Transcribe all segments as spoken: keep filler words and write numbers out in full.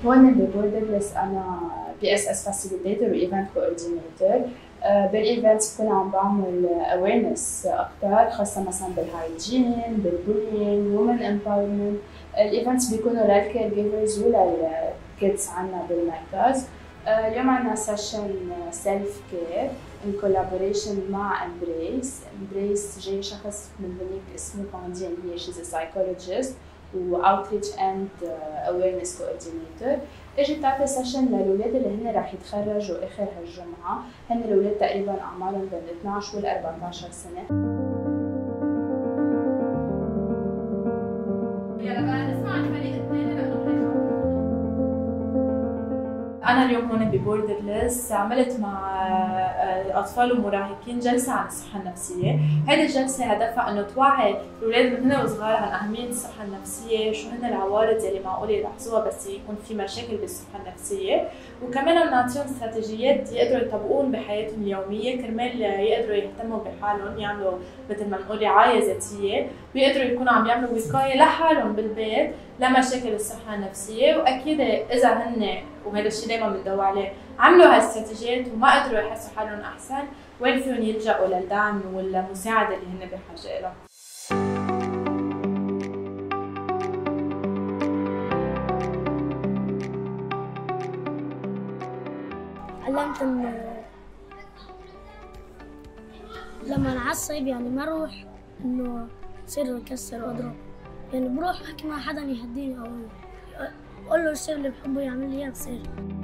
هون ببوردرلس انا بي اس اس فاسيليتيتور وايفنت كوردينيتور. بالايفنتس بكون عم بعمل اويرنس اكثر خاصه مثلا بالهايجين، بالبولينج، وومن امباورمنت. الايفنتس بيكونوا للكير جيفرز وللكيدز عنا بالمركز. اليوم عندنا سيشن سيلف كير ان كولابوريشن مع امبريس. امبريس جاي شخص من هنيك اسمه باندين، هي شيز سايكولوجيست واوتريتش اند اويرنس كوردينيتور. اجت تعطي سيشن للاولاد اللي هن رح يتخرجوا اخر هالجمعه. هن الاولاد تقريبا اعمارهم بين اثنعش وال أربعطعش سنه. أنا اليوم هون ببوردرلس عملت مع أطفال ومراهقين جلسة عن الصحة النفسية. هذه الجلسة هدفها إنه توعي الأولاد من هن وصغار عن أهمية الصحة النفسية، شو هن العوارض اللي معقول يلاحظوها بس يكون في مشاكل بالصحة النفسية، وكمان نعطيهم استراتيجيات يقدروا يطبقون بحياتهم اليومية كرمال يقدروا يهتموا بحالهم، يعملوا مثل ما بنقول رعاية ذاتية، ويقدروا يكونوا عم يعملوا وقاية لحالهم بالبيت لمشاكل الصحة النفسية. وأكيد إذا هن، وهذا الشيء دائما بندور عليه، عملوا هالاستراتيجيات وما قدروا يحسوا حالهم أحسن، وين فيهم يلجأوا للدعم والمساعدة اللي هن بحاجة لها. علمت إنه لما انعصب يعني ما اروح إنه صير أكسر وأضرب، يعني بروح أحكي مع حدا يهديني أو أقول له الشيء اللي بحبه يعمل لي إياه بصير.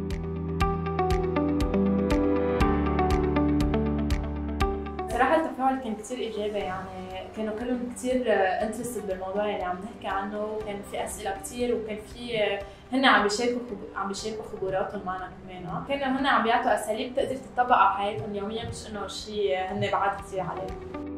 صراحة التفاعل كان كتير إيجابي، يعني كانوا كلهم كتير انترستد بالموضوع اللي عم نحكي عنه، وكان في أسئلة كتير، وكان في هن عم بيشاركوا عم بيشاركوا خبراتهم معنا كمان. كانوا هن عم بيعطوا أساليب تقدر تطبق على حياتهم اليومية، مش إنه شيء هن بعاد كتير عليه.